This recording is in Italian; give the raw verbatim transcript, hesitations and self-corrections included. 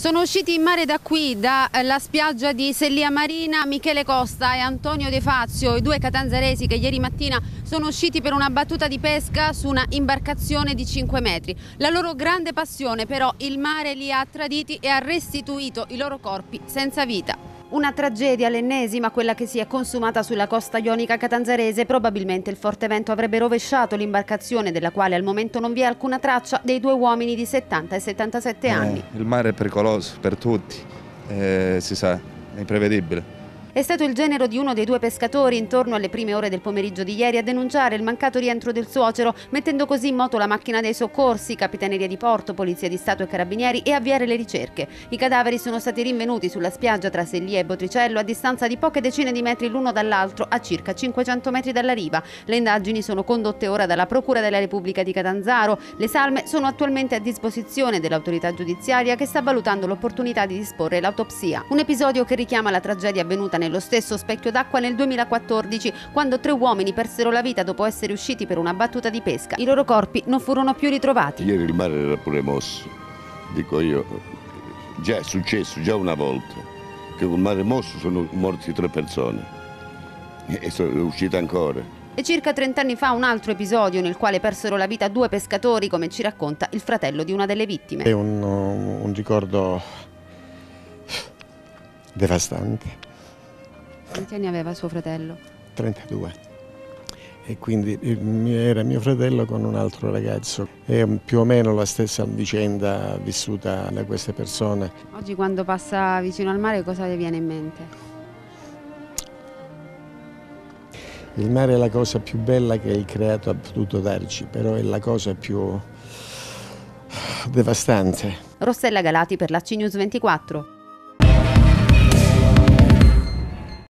Sono usciti in mare da qui, dalla spiaggia di Sellia Marina, Michele Costa e Antonio De Fazio, i due catanzaresi che ieri mattina sono usciti per una battuta di pesca su una imbarcazione di cinque metri. La loro grande passione però il mare li ha traditi e ha restituito i loro corpi senza vita. Una tragedia, l'ennesima, quella che si è consumata sulla costa ionica catanzarese. Probabilmente il forte vento avrebbe rovesciato l'imbarcazione, della quale al momento non vi è alcuna traccia, dei due uomini di settanta e settantasette anni. Eh, il mare è pericoloso per tutti, eh, si sa, è imprevedibile. È stato il genero di uno dei due pescatori, intorno alle prime ore del pomeriggio di ieri, a denunciare il mancato rientro del suocero, mettendo così in moto la macchina dei soccorsi, Capitaneria di Porto, Polizia di Stato e Carabinieri, e avviare le ricerche. I cadaveri sono stati rinvenuti sulla spiaggia tra Sellia e Botricello, a distanza di poche decine di metri l'uno dall'altro, a circa cinquecento metri dalla riva. Le indagini sono condotte ora dalla Procura della Repubblica di Catanzaro. Le salme sono attualmente a disposizione dell'autorità giudiziaria, che sta valutando l'opportunità di disporre l'autopsia. Un episodio che richiama la tragedia avvenuta nello stesso specchio d'acqua nel duemilaquattordici, quando tre uomini persero la vita dopo essere usciti per una battuta di pesca. I loro corpi non furono più ritrovati. Ieri il mare era pure mosso, dico io, già è successo già una volta che col mare mosso sono morti tre persone e sono uscite ancora. E circa trent'anni fa un altro episodio nel quale persero la vita due pescatori, come ci racconta il fratello di una delle vittime. È un, un ricordo devastante. Quanti anni aveva suo fratello? trentadue. E quindi era mio fratello con un altro ragazzo. È più o meno la stessa vicenda vissuta da queste persone. Oggi quando passa vicino al mare cosa le viene in mente? Il mare è la cosa più bella che il creato ha potuto darci, però è la cosa più devastante. Rossella Galati per la C News ventiquattro.